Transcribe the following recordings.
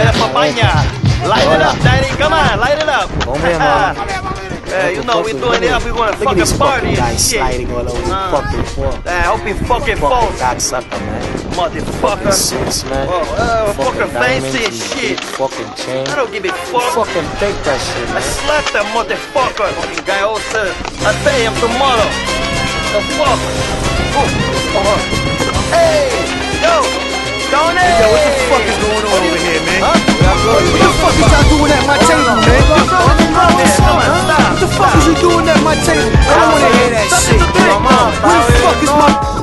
de papaya. Light it up, Daddy. Come on, light it up. Yeah, you know we doing it up. We gonna fucking party and shit. Sliding all over fucking floor. I hope he fucking falls. Cocksucker, man. Motherfucker. Suits, man. Fucking fancy and shit. Fucking chain. I don't give a fuck. Fucking take that shit, I man. slapped that motherfucker. Fucking guy also. I'll pay him tomorrow. The fuck? Hey, yo, Tony. Yo, what the fuck is going on over here, man? Huh? What the fuck is y'all doing at my table, man? What the fuck is you doing at my table? I don't wanna hear that shit. Where the fuck is my...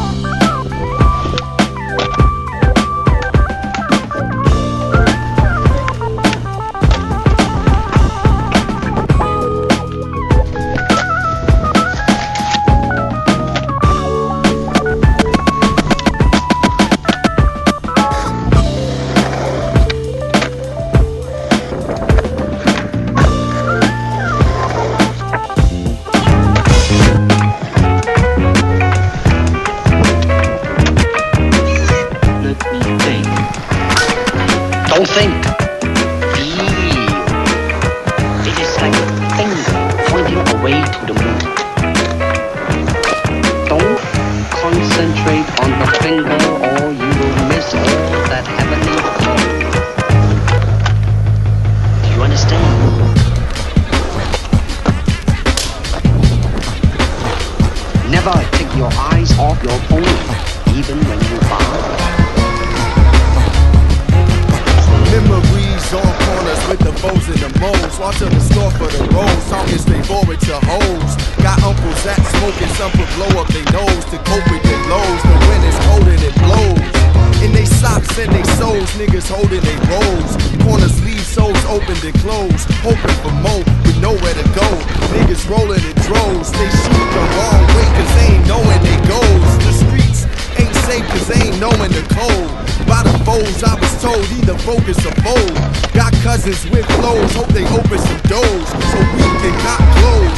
Don't think. Feel. It is like a finger pointing away to the moon. Don't concentrate on the finger or you will miss all that heavenly thought. Do you understand? Never take your eyes off your phone, even when you bow. Memories on corners with the foes and the moles. Watch the store for the rolls. Targets they forward to hoes. Got uncles that smoking, some put blow up their nose to cope with their lows. The wind is cold and it blows. In they socks and they soles, niggas holding they rolls. Corners leave souls open and closed, hoping for more with nowhere to go. Niggas rolling in droves. They shoot the wrong way cause they ain't knowing they goes. The streets ain't safe cause they ain't knowing the code. By the foes, I was told either focus or fold. Got cousins with flows, hope they open some doors so we can not close.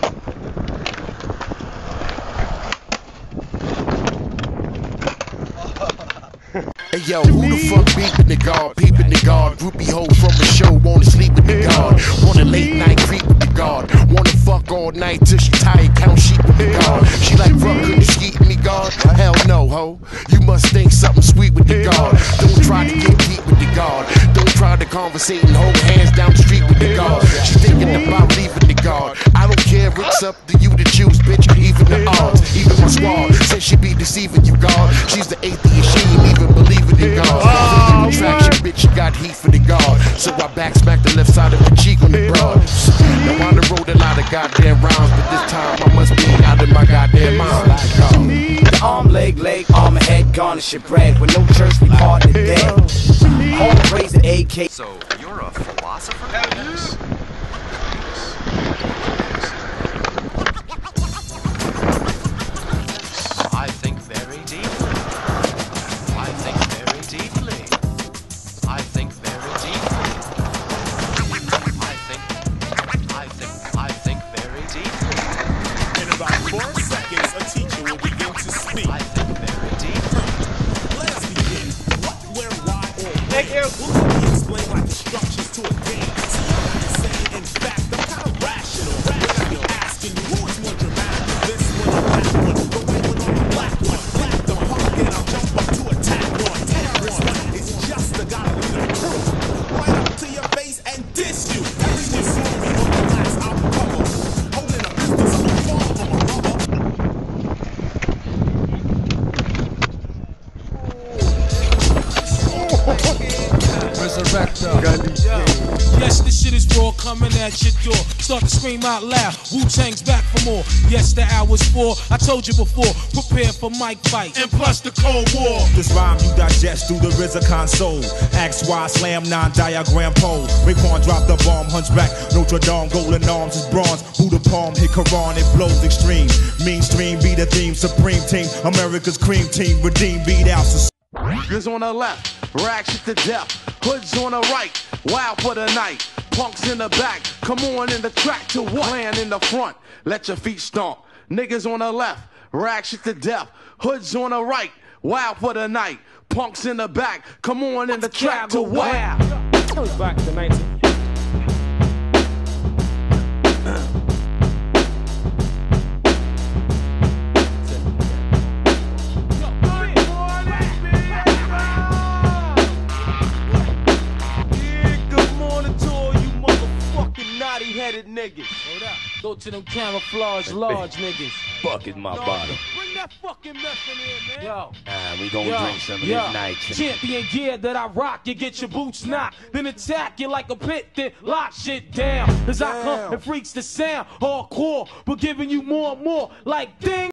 Hey yo, who the fuck beeping the guard, peeping the guard? Groupie hoe from a show, wanna sleep with the guard. Wanna late night creep with the guard. Wanna fuck all night till she tired, count sheep with the guard. She like, bro, could you skeet me, guard? Hell no, ho. You must think something sweet with the guard. Don't try to get deep with the guard. Don't try to conversate and hold hands down the street with the guard. She thinking about leaving the guard. I don't care, it's up to you to choose, bitch. Even the odds, even my squad says she be deceiving you, guard. She's the atheist, she ain't even believing in God. Attraction, bitch, she got heat for the guard. So I back smack the left side of her cheek on the broad. Now I done wrote a lot of goddamn rhymes, but this time I must be out of my goddamn mind. Arm, leg, arm, head, garnish your bread. With no church, we partner dead. Home raise the AK. So, you're a philosopher? Yes. I think very deeply. I think very deeply. I think very deeply. I think very deeply. In about 4 seconds, a teacher will begin to speak. I think very deeply. Let us begin. What, where, why, or where will be explained like instructions to a game. So you understand, in fact, I'm kind of rational. Rational. Asking you, who is more dramatic? This one or that one? The white one or the black one? Black the punk and I'll jump up to attack one. Terrorist one. It's just the guy to lead a crew. Right up to your face and diss you. Everyone saw me on the last album cover. Holding a pistol so I'm far from a rubber. Yes, this shit is raw, coming at your door. Start to scream out loud, Wu-Tang's back for more. Yes, the hour's 4, I told you before. Prepare for mic fight, and plus the Cold War. This rhyme you digest through the RZA console. Ask why slam 9 diagram pole. Raekwon drop the bomb, hunchback. Notre Dame, golden arms is bronze. Buddha palm, hit Quran, it blows extreme. Mainstream be the theme, supreme team. America's cream team, redeem beat out. Niggas on the left, rags to death. Hoods on the right, wild for the night. Punks in the back, come on in the track to what? Clan in the front, let your feet stomp. Niggas on the left, rags to death. Hoods on the right, Wow for the night. Punks in the back. Come on in the track to wow. Back to 19. Headed niggas. Go to them camouflage large niggas. Fucking my bottle. Bring that fucking mess in here, man. Yo. We gonna drink some of this night. Champion gear that I rock, you get your boots knocked, then attack you like a pit, then lock shit down. As I come and freaks the sound, hardcore, but giving you more and more like ding.